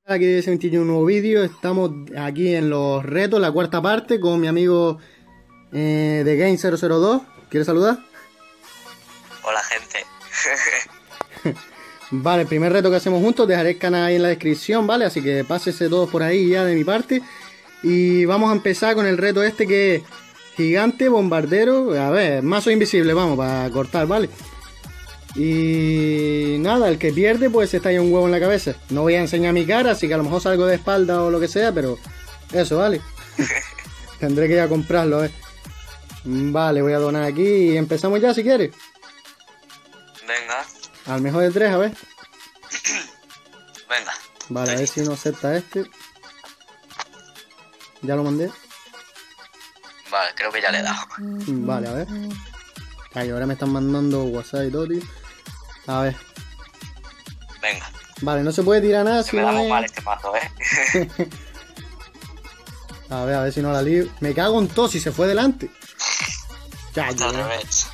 Aquí de emitir un nuevo vídeo. Estamos aquí en los retos, la cuarta parte, con mi amigo de Game002. ¿Quieres saludar? Hola, gente. Vale, el primer reto que hacemos juntos, dejaré el canal ahí en la descripción, ¿vale? Así que pásese todos por ahí ya de mi parte. Y vamos a empezar con el reto este que es gigante, bombardero. A ver, mazo invisible, vamos, para cortar, ¿vale? Y nada, el que pierde pues se estalla un huevo en la cabeza. No voy a enseñar mi cara, así que a lo mejor salgo de espalda o lo que sea, pero eso, ¿vale? Tendré que ir a comprarlo, ¿eh? Vale, voy a donar aquí y empezamos ya si quieres. Venga. Al mejor de tres, a ver. Venga. Vale, a ver si no acepta este. Ya lo mandé. Vale, creo que ya le he dado. Vale, a ver. Ay, ahora me están mandando WhatsApp y todo, tío. A ver. Venga. Vale, no se puede tirar nada Se si me no da muy es... mal este mazo, A ver si no la lío. Me cago en todo si se fue delante. Ya, Está al ya. revés.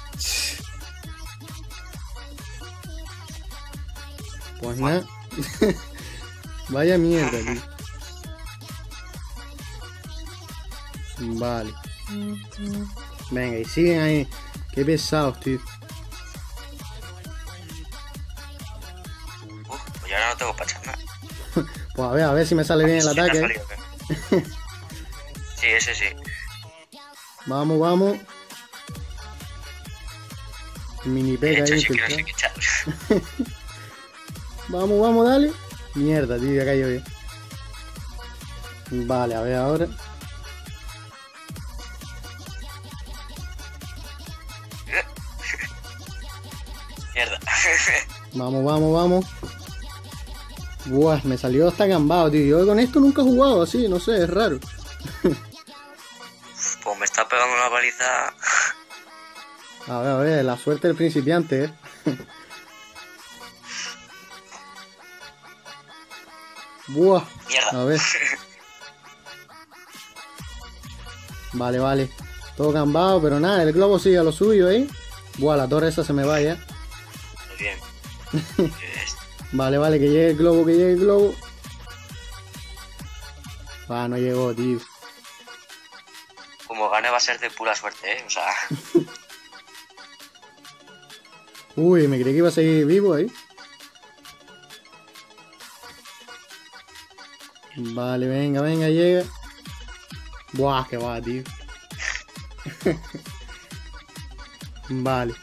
Pues nada. Vaya mierda, tío. Vale. Venga, y siguen ahí. Qué pesados, tío. Pues yo ahora no tengo para echar nada. Pues a ver si me sale bien el Sí, te ha ataque. salido bien. Sí, ese sí. Vamos, vamos. Mini De pega hecho, ahí sí que no infiltrado. sé qué echar. Vamos, vamos, dale. Mierda, tío, ya cayó bien. Vale, a ver ahora. Mierda. Vamos, vamos, vamos. Buah, me salió hasta gambado, tío. Yo con esto nunca he jugado así, no sé, es raro. Pues me está pegando una paliza. A ver, la suerte del principiante, ¿eh? Buah. Mierda. A ver. Vale, vale. Todo gambado, pero nada, el globo sigue a lo suyo, ¿eh? Buah, la torre esa se me va ya. Muy bien. Vale, vale, que llegue el globo, que llegue el globo. Ah, no llegó, tío. Como gane va a ser de pura suerte, O sea, Uy, me creí que iba a seguir vivo ahí. Vale, venga, venga, llega. Buah, que va, tío. Vale.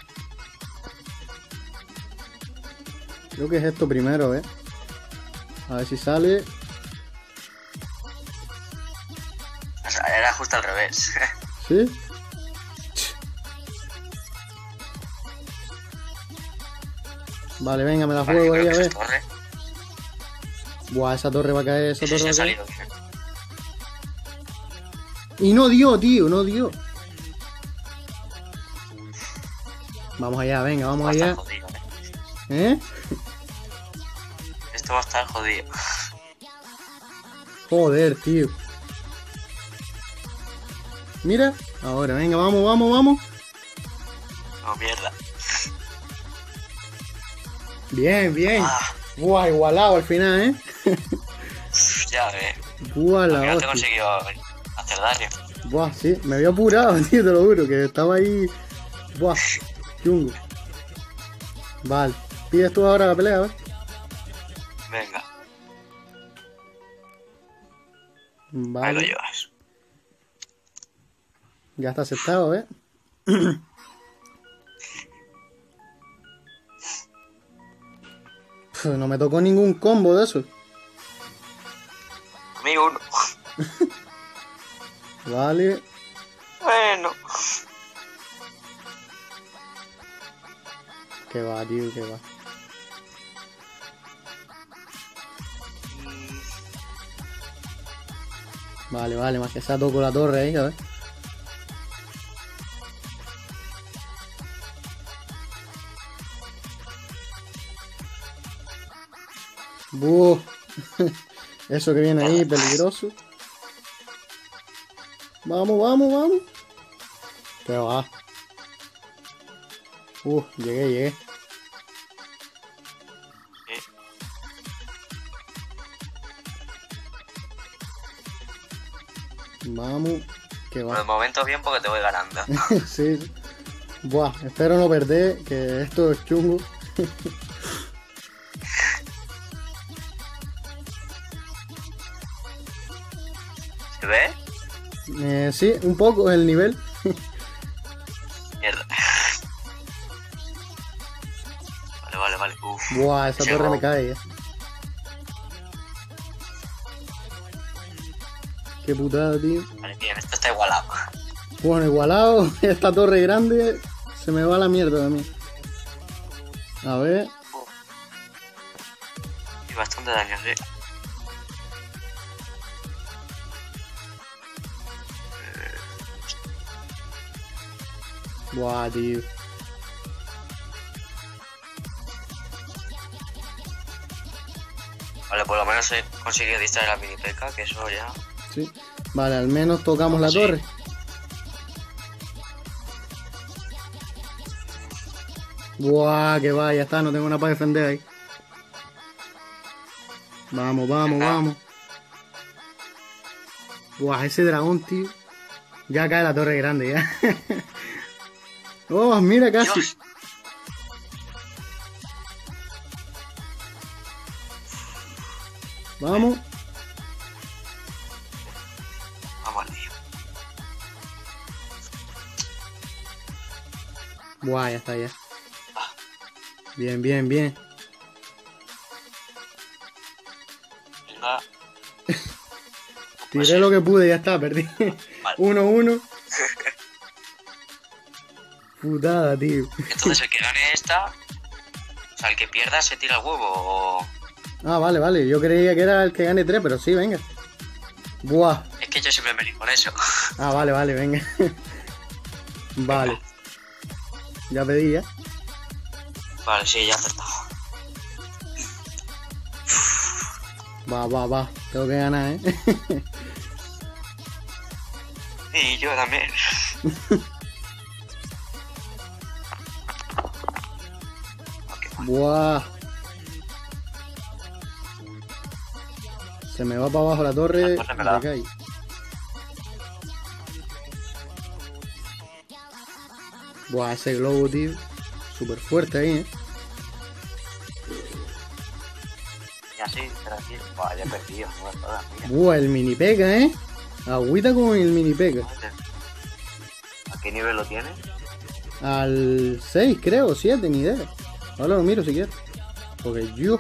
Creo que es esto primero, ¿eh? A ver si sale. o sea, era justo al revés. ¿Sí? Vale, venga, me la Vale, juego creo ahí, que a esa ver. es torre. Buah, esa torre va a caer, esa Ese torre sí va ha a caer. salido bien. Y no dio, tío, no dio. Vamos allá, venga, vamos Va a estar allá. jodido, ¿Eh? Esto va a estar jodido. Joder, tío. Mira, ahora, venga, vamos, vamos, vamos. No, mierda. Bien, bien. Ah, Buah, igualado al final, ¿eh? ya, Buah, Al la final te he hostia. conseguido hacer daño. Buah, sí, me había apurado, tío, te lo juro, que estaba ahí. Buah, chungo. Vale, pides tú ahora la pelea, ¿ves? Venga, ahí lo Vale, llevas. ya está aceptado, ¿eh? Pf, no me tocó ningún combo de eso. A mí uno. Vale, Bueno. que va, tío, que va. Vale, vale, más que sea toco la torre ahí, a ver. Buh. Eso que viene ahí, peligroso. Vamos, vamos, vamos. Que va. Llegué. Vamos, que Por va. el momento bien porque te voy ganando. Sí, sí. Buah, espero no perder, que esto es chungo. ¿Se ve? Sí, un poco el nivel. Mierda. Vale. Uf. Buah, esa Ese torre me gol. cae ya. Qué putada, tío. Vale, bien, esto está igualado. Bueno, igualado, esta torre grande se me va a la mierda también. A ver. Uf. Y bastante daño, sí. Buah, tío. Vale, por lo menos he conseguido distraer a la mini peca, que eso ya. Sí. Vale, al menos tocamos la Sí. torre. Buah, que va, ya está, no tengo nada para defender ahí. Vamos. Venga. Buah, ese dragón, tío. Ya cae la torre grande, ya. Oh, mira, casi. Dios. Vamos. Vamos al lío. Buah, ya está, ya. Ah, Bien. venga. 'Tiré lo que pude, ya está, perdí. Vale. 1-1. Putada, tío. Entonces el que gane esta, o sea, el que pierda se tira el huevo o... Ah, vale. Yo creía que era el que gane 3, pero sí, venga. Buah. Es que yo siempre me lío con eso. Ah, vale, venga. Vale. Ya pedí, ya. Vale, sí, ya he acertado. Va. Tengo que ganar, ¿eh? Y yo también. Buah. Se me va para abajo la torre. La torre me la da. Me cae. Buah, ese globo, tío. Súper fuerte ahí, ¿eh? Y así, tranquilo. Buah, ya he perdido. No me jodas, mira. Buah, el mini peca, ¿eh? Agüita con el mini peca. ¿A qué nivel lo tiene? Al 6, creo, 7, ni idea. Ahora lo miro si quieres. Porque yo.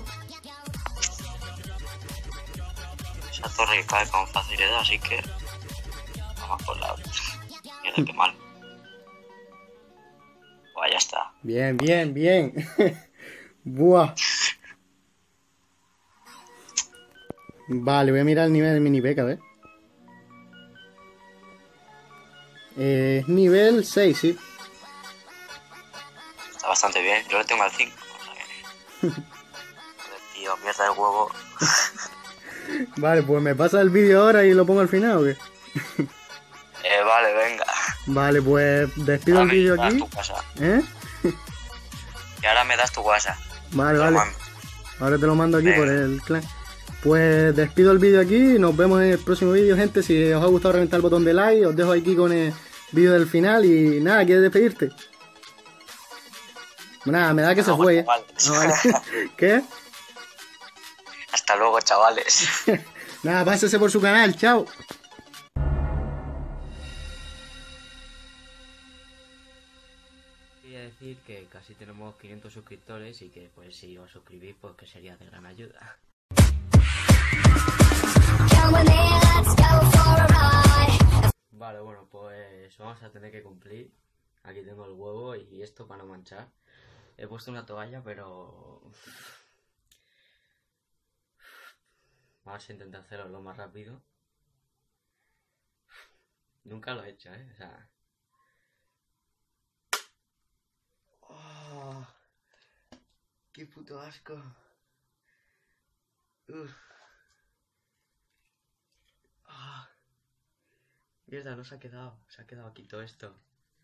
Esa torre cae con facilidad, así que... Vamos por la otra. Mierda, qué mal. Buah, ya está. Bien. Buah. Vale, voy a mirar el nivel del mini peca, a ver. Es nivel 6, sí. Está bastante bien. Yo le tengo al 5. O sea que... Joder, tío, mierda el huevo. Vale, pues me pasa el vídeo ahora y lo pongo al final, ¿o qué? Vale, venga. Vale, pues despido el Ahora me vídeo das aquí. tu WhatsApp. ¿Eh? Y ahora me das tu WhatsApp. Vale. Te lo mando. Ahora te lo mando aquí Venga. por el clan. Pues despido el vídeo aquí. Nos vemos en el próximo vídeo, gente. Si os ha gustado, reventar el botón de like. Os dejo aquí con el vídeo del final. Y nada, ¿quieres despedirte? Nada, me da que se Luego, fue, ¿eh? chavales. Ah, vale. ¿Qué? Hasta luego, chavales. Nada, pásese por su canal. Chao. Quería decir que casi tenemos 500 suscriptores y que pues si os suscribís pues que sería de gran ayuda. Vale, bueno, pues vamos a tener que cumplir. Aquí tengo el huevo y esto para no manchar. He puesto una toalla, pero... Vamos a intentar hacerlo lo más rápido. Nunca lo he hecho, ¿eh? O sea... Oh, ¡qué puto asco! Ah, mierda, no se ha quedado aquí todo esto.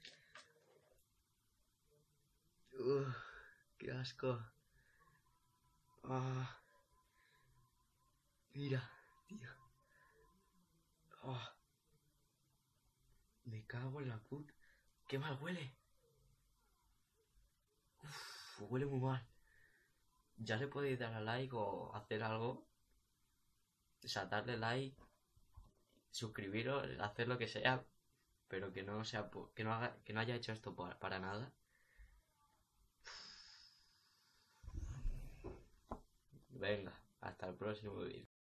¡Qué asco! Ah, mira, tío. cago en la puta. ¡Qué mal huele! Uf, huele muy mal. Ya le podéis dar a like o hacer algo. O sea, darle like, suscribiros, hacer lo que sea. Pero que no sea que no haya hecho esto para nada. Venga, hasta el próximo vídeo.